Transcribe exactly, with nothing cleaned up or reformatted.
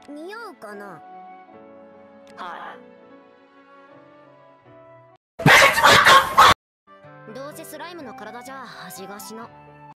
似合うかな。 はい。 どうせスライムの体じゃ味がしな。